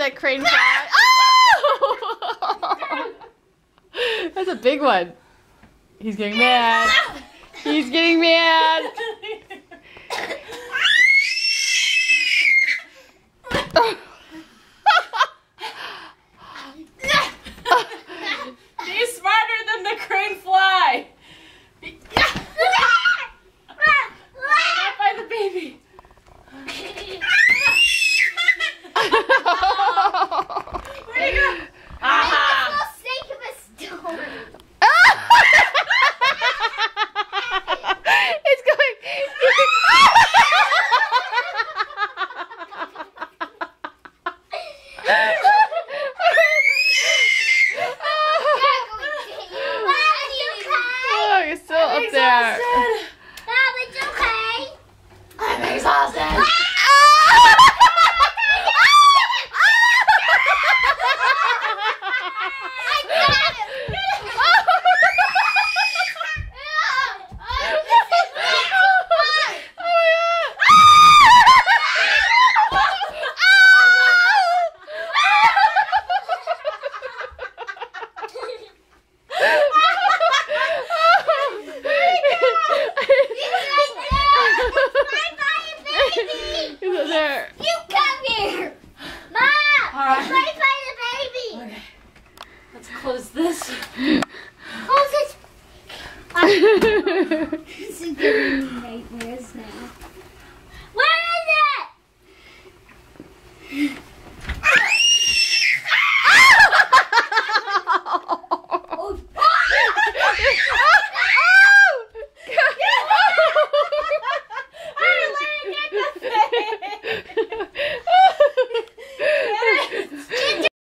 that crane fly. Oh! That's a big one. He's getting mad. He's getting mad. Be smarter than the crane fly. Not by the baby. Where'd he go? Aha! It's going. Oh, you're still up there. Mom, it's okay. I'm exhausted. There. You come here. Mom, All right. play by the baby. Okay. Let's close this. Close it. This is giving me nightmares now. Where is it?